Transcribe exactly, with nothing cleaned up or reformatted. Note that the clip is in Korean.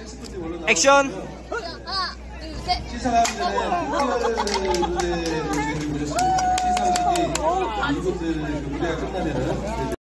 액션. 하나, 둘, 셋. 시상하기 전에 무대를 보셨습니다. 시상식이 이곳들 무대가 끝나면은